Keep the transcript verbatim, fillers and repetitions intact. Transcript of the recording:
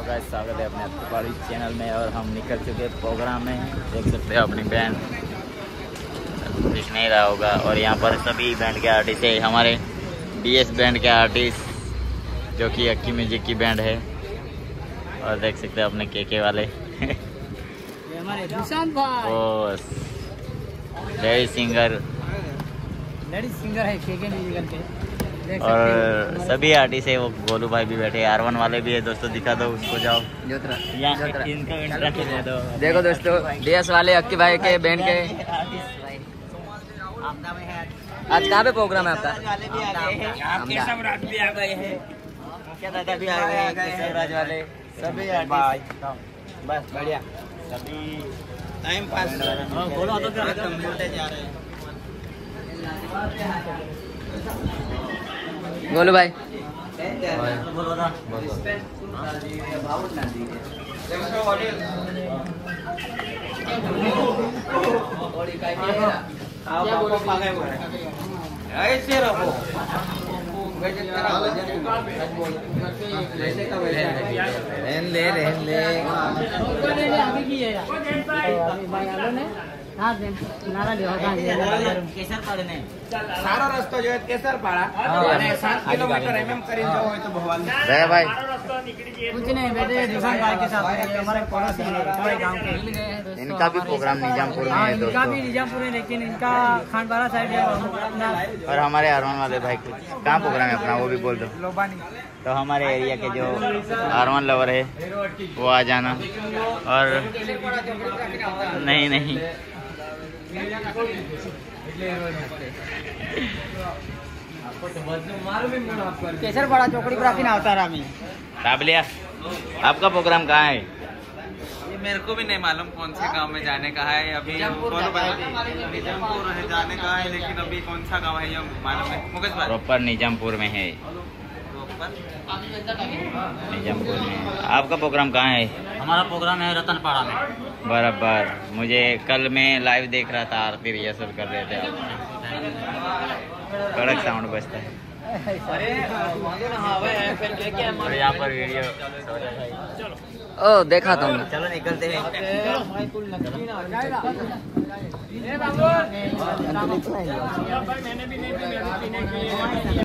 Guys, स्वागत है अपने पहाड़ी चैनल में। और हम निकल चुके प्रोग्राम में, देख सकते हो अपनी बैंड दिख नहीं रहा होगा। और यहाँ पर सभी बैंड के आर्टिस्ट है, हमारे डीएस बैंड के आर्टिस्ट जो कि अक्की म्यूजिक की बैंड है। और देख सकते हो अपने केके वाले हमारे दुशांत भाई boss lady singer lady singer है केके म्यूजिकल के। और सभी आर्टिस्ट है। वो गोलू भाई भी बैठे, आर वन वाले भी है। दोस्तों दिखा दो उसको, जाओ यहाँ इनका इंट्रोडक्शन दे दो। देखो दोस्तों, डीएस वाले अक्की भाई के बैंड के आज कहाँ पे प्रोग्राम है आपका? सब रात भी आ गए हैं, मुखिया दादा भी आ गए हैं, राज वाले सभी आर्टिस्ट। बस बढ़िया, सभी टाइम पास बोलो तो बोलते जा रहे हैं। गोलू भाई बोलो ना ऐसे रहो। रहन ले रहन ले केसर पाड़े सारा रास्ता जो है केसर पाड़ा सात किलोमीटर एमएम करीब जाओ तो भगवान जय भाई कुछ नहीं बेटे, दुशांत भाई के साथ हमारे पड़ोसी हैं हमारे गांव के। इनका भी प्रोग्राम निजामपुर में है इनका भी निजामपुर है, लेकिन इनका खानपारा साइड है। और हमारे आरवन वाले भाई कहाँ प्रोग्राम है अपना, वो भी बोल दो। तो हमारे एरिया के जो आरवन लवर है वो आ जाना। और नहीं नहीं केसर बड़ा चौकड़ी पर ना होता रामी ताबलिया। आपका प्रोग्राम कहाँ है? ये मेरे को भी नहीं मालूम कौन से गांव में जाने का है। अभी निजामपुर है जाने का है, लेकिन अभी कौन सा गांव है ये मालूम है। मुकेश भाई प्रॉपर निजामपुर में है, निजामपुर में। आपका प्रोग्राम कहाँ है? हमारा प्रोग्राम है रतनपाड़ा में। बराबर, मुझे कल मैं लाइव देख रहा था, आरती रिहर्सल कर रहे थे आप। कड़क साउंड बजता है। और यहाँ पर वीडियो ओ देखा तुम। चलो निकलते हैं।